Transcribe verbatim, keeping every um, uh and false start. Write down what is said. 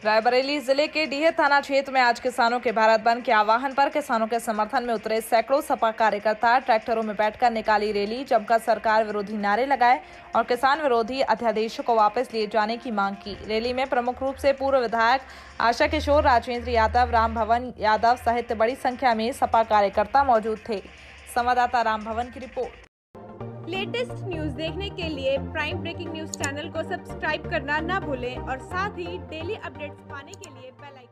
रायबरेली जिले के डीह थाना क्षेत्र में आज किसानों के भारत बंद के आह्वान पर किसानों के समर्थन में उतरे सैकड़ों सपा कार्यकर्ता ट्रैक्टरों में बैठकर निकाली रैली, जमकर सरकार विरोधी नारे लगाए और किसान विरोधी अध्यादेशों को वापस लिए जाने की मांग की। रैली में प्रमुख रूप से पूर्व विधायक आशा किशोर, राजेंद्र यादव, राम भवन यादव सहित बड़ी संख्या में सपा कार्यकर्ता मौजूद थे। संवाददाता राम भवन की रिपोर्ट। लेटेस्ट न्यूज देखने के लिए प्राइम ब्रेकिंग न्यूज चैनल को सब्सक्राइब करना ना भूलें और साथ ही डेली अपडेट्स पाने के लिए बेल आइकन